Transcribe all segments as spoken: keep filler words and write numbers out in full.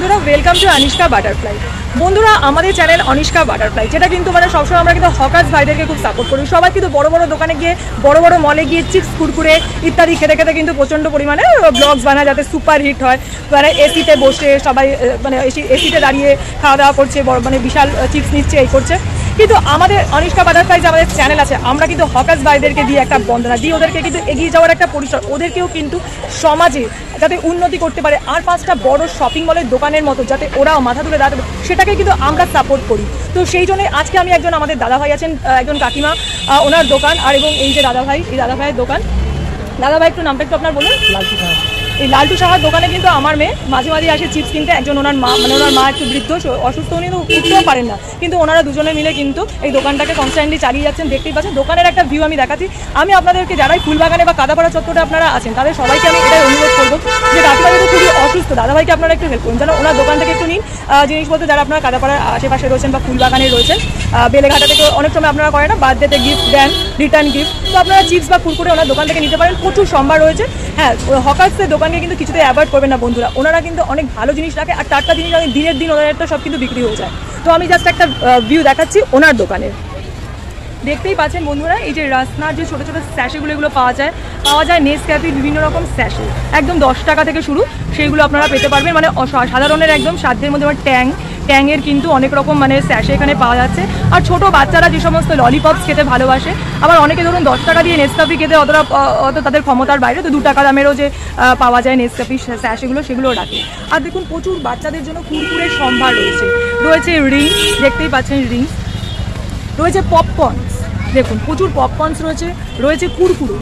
বন্ধুরা welcome to অনিষ্কা butterfly. বন্ধুরা আমাদের চ্যানেল অনিষ্কা বাটারফ্লাই, যেটা কিন্তু মানে সবসময় আমরা কিন্তু হকার্স ভাইদেরকে খুব সাপোর্ট করি। সবাই কিন্তু বড় বড় দোকানে গিয়ে বড় বড় মলে গিয়ে চিপস কুরকুরে ইত্যাদি খেতে খেতে কিন্তু প্রচণ্ড পরিমাণে ব্লগস বানায় যাতে সুপার হিট হয়। মানে এসিতে বসে সবাই মানে এসি এসিতে দাঁড়িয়ে খাওয়া দাওয়া করছে, বড় মানে বিশাল চিপস নিচ্ছে, এই করছে। কিন্তু আমাদের অনিষ্কা বাটারফ্লাই যে আমাদের চ্যানেল আছে, আমরা কিন্তু হকার্স ভাইদেরকে দিয়ে একটা বন্দনা দিই, ওদেরকে কিন্তু এগিয়ে যাওয়ার একটা পরিসর, ওদেরকেও কিন্তু সমাজে যাতে উন্নতি করতে পারে আর পাঁচটা বড় শপিং মলের দোকানের মতো যাতে ওরাও মাথা তুলে দাঁড়াতে, সেটাকে কিন্তু আমরা সাপোর্ট করি। তো সেই জন্য আজকে আমি একজন আমাদের দাদাভাই আছেন, একজন কাকিমা, ওনার দোকান, আর এবং এই যে দাদাভাই, এই দাদাভাইয়ের দোকান। দাদাভাই একটু নামটা একটু আপনার বলুন। লালটু সাহা। এই লালটু সাহার দোকানে কিন্তু আমার মেয়ে মাঝে মাঝে আসে চিপস কিনতে। একজন ওনার মা, মানে ওনার মা একটু বৃদ্ধ অসুস্থ, উনি তো উঠতেও পারেন না, কিন্তু ওনারা দুজনে মিলে কিন্তু এই দোকানটাকে কনস্ট্যান্টলি চালিয়ে যাচ্ছেন। দেখতেই পাচ্ছেন দোকানের একটা ভিউ আমি দেখাচ্ছি। আমি আপনাদেরকে যারাই ফুলবাগানে বা কাদাপাড়া চত্বরে আপনারা আছেন তাদের সবাইকে আমি এটাই অনুরোধ করবো যে কাকিমা যেহেতু খুবই অসুস্থ, দাদাভাইকে আপনারা একটু হেল্প করুন যেন ওনার দোকান থেকে একটু নিন জিনিসপত্র, যারা আপনারা কাদাপাড়ার আশেপাশে রয়েছেন বা ফুলবাগানে রয়েছেন। বেলেঘাটা থেকে অনেক সময় আপনারা করেন না, বার্থডেতে গিফট দেন, রিটার্ন গিফট, তো আপনারা চিপস বা কুরকুরে ওনার দোকান থেকে নিতে পারেন। প্রচুর সম্ভার রয়েছে। হ্যাঁ, হকার্সের দোকানকে কিন্তু কিছুতে অ্যাভয়েড করবেন না বন্ধুরা, ওনারা কিন্তু অনেক ভালো জিনিস রাখে আর টাটকা জিনিস রাখে, দিনের দিন ওনারটা সব কিন্তু বিক্রি হয়ে যায়। তো আমি জাস্ট একটা ভিউ দেখাচ্ছি ওনার দোকানের। দেখতেই পাচ্ছেন বন্ধুরা, এই যে রাসনার যে ছোটো ছোটো স্যাশেগুলো এগুলো পাওয়া যায়, পাওয়া যায় নেসক্যাফে বিভিন্ন রকম স্যাশে, একদম দশ টাকা থেকে শুরু, সেইগুলো আপনারা পেতে পারবেন। মানে সাধারণের একদম সাধ্যের মধ্যে আমার ট্যাং ট্যাংয়ের কিন্তু অনেক রকম মানে স্যাশে এখানে পাওয়া যাচ্ছে। আর ছোটো বাচ্চারা যে সমস্ত ললিপপস খেতে ভালোবাসে, আবার অনেকে ধরুন দশ টাকা দিয়ে নেসক্যাফে খেতে অতটা অত তাদের ক্ষমতার বাইরে, তো দু টাকা দামেরও যে পাওয়া যায় নেসক্যাফে স্যাশেগুলো, সেগুলো রাখে। আর দেখুন প্রচুর বাচ্চাদের জন্য কুরকুরের সম্ভার রয়েছে, রয়েছে রিং, দেখতেই পাচ্ছেন রিং, রয়েছে পপকর্ন, দেখুন প্রচুর পপকর্নস রয়েছে, রয়েছে কুরকুরে,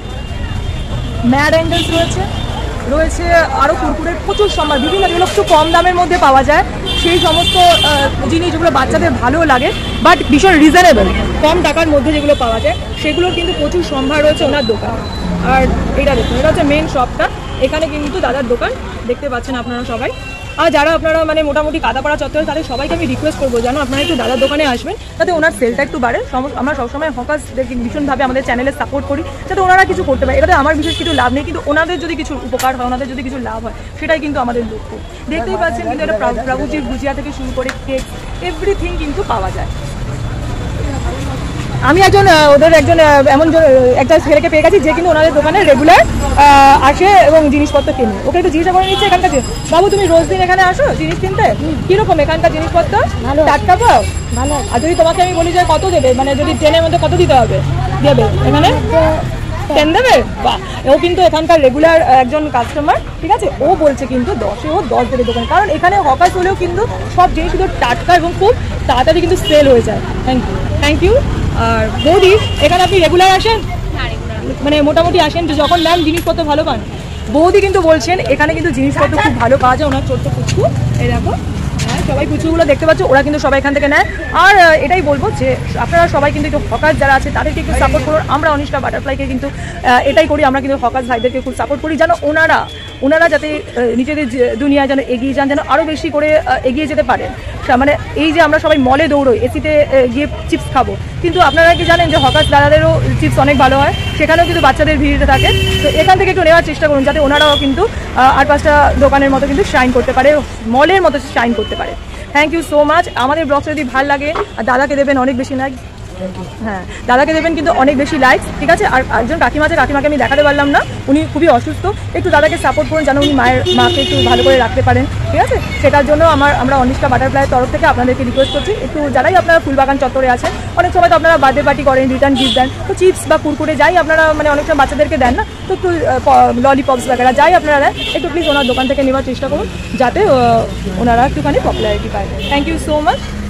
ম্যাড অ্যান্ডেলস রয়েছে, রয়েছে আরও কুরকুরের প্রচুর সম্ভার, বিভিন্ন যেগুলো একটু কম দামের মধ্যে পাওয়া যায় সেই সমস্ত জিনিস যেগুলো বাচ্চাদের ভালো লাগে বাট ভীষণ রিজনেবল, কম টাকার মধ্যে যেগুলো পাওয়া যায় সেগুলোর কিন্তু প্রচুর সম্ভার রয়েছে ওনার দোকান। আর এটা দেখুন, এটা হচ্ছে মেন শপটা, এখানে কিন্তু দাদার দোকান দেখতে পাচ্ছেন আপনারা সবাই। আর যারা আপনারা মানে মোটামুটি কাদাপাড়া চত্বরে, তাদের সবাইকে আমি রিকোয়েস্ট করবো যেন আপনারা একটু দাদার দোকানে আসবেন, যাতে ওনার সেলটা একটু বাড়ে। আমরা সবসময় হকার্সদেরকে ভীষণভাবে আমাদের চ্যানেলে সাপোর্ট করি, যাতে ওনারা কিছু করতে পারে। এটাতে আমার বিশেষ কিছু লাভ নেই, কিন্তু ওনাদের যদি কিছু উপকার হয়, ওনাদের যদি কিছু লাভ হয়, সেটাই কিন্তু আমাদের লক্ষ্য। দেখতেই পাচ্ছেন কিন্তু এটা প্রভুজির ভুজিয়া থেকে শুরু করে কেক, এভরিথিং কিন্তু পাওয়া যায়। আমি একজন ওদের একজন এমন একটা ছেলেকে পেয়ে গেছি যে কিন্তু ওনাদের দোকানে রেগুলার আসে এবং জিনিসপত্র কেনে। ওকে একটু জিজ্ঞাসা করে নিচ্ছে এখানকার, বাবু তুমি রোজ দিন এখানে আসো জিনিস কিনতে, কিরকম এখানকার জিনিসপত্র? ভালো, টাটকা পাও? ভালো। আর যদি তোমাকে আমি বলি যে কত দেবে, মানে যদি ট্রেনের মধ্যে কত দিতে হবে, দেবে এখানে টেন দেবে? বাহ, ও কিন্তু এখানকার রেগুলার একজন কাস্টমার, ঠিক আছে। ও বলছে কিন্তু দশে ও দশ দেবে দোকানে, কারণ এখানে হকার্স হলেও কিন্তু সব জিনিস শুধু টাটকা এবং খুব তাড়াতাড়ি কিন্তু সেল হয়ে যায়। Thank you, thank you. আর বৌদি, এখানে আপনি রেগুলার আসেন? মানে মোটামুটি আসেন, যখন নেন জিনিসপত্র ভালো পান? বৌদি কিন্তু বলছেন এখানে কিন্তু জিনিসপত্র খুব ভালো পাওয়া যায়। ওনার ছোট্ট পুচকু, এই দেখো, হ্যাঁ সবাই পুচকুগুলো দেখতে পাচ্ছ, ওরা কিন্তু সবাই এখান থেকে নেয়। আর এটাই বলবো যে আপনারা সবাই কিন্তু একটু হকার্স যারা আছে তাদেরকে একটু সাপোর্ট করুন। আমরা অনিষ্কা বাটারফ্লাইকে কিন্তু এটাই করি, আমরা কিন্তু হকার্স ভাইদেরকে খুব সাপোর্ট করি, যেন ওনারা ওনারা যাতে নিজেদের দুনিয়ায় যেন এগিয়ে যান, যেন আরও বেশি করে এগিয়ে যেতে পারেন। মানে এই যে আমরা সবাই মলে দৌড়োই, এসিতে গিয়ে চিপস খাবো, কিন্তু আপনারা কি জানেন যে হকার্স দাদাদেরও চিপস অনেক ভালো হয়, সেখানেও কিন্তু বাচ্চাদের ভিড় থাকে। তো এখান থেকে একটু নেওয়ার চেষ্টা করুন, যাতে ওনারাও কিন্তু আর পাঁচটা দোকানের মতো কিন্তু শাইন করতে পারে, মলের মতো শাইন করতে পারে। Thank you so much. আমাদের ব্লগটা যদি ভালো লাগে, আর দাদাকে দেবেন অনেক বেশি লাইক, হ্যাঁ দাদাকে দেবেন কিন্তু অনেক বেশি লাইক, ঠিক আছে। আর একজন কাকিমা আছে, কাকিমাকে আমি দেখাতে পারলাম না, উনি খুবই অসুস্থ, একটু দাদাকে সাপোর্ট করুন যেন উনি মায়ের মাকে একটু ভালো করে রাখতে পারেন, ঠিক আছে। সেটার জন্য আমার আমরা অনিষ্কা বাটারফ্লাইয়ের তরফ থেকে আপনাদেরকে রিকোয়েস্ট করছি, একটু যারাই আপনারা ফুলবাগান চত্বরে আছেন, অনেক সময় তো আপনারা বার্থডে পার্টি করেন, রিটার্ন গিফট দেন, তো চিপস বা কুরকুরে যাই আপনারা মানে অনেক সময় বাচ্চাদেরকে দেন না, তো একটু ললিপপস বাগেরা যাই আপনারা দেন, একটু প্লিজ ওনার দোকান থেকে নেওয়ার চেষ্টা করুন, যাতে ওনারা একটুখানি পপুলারিটি পায়। Thank you so much.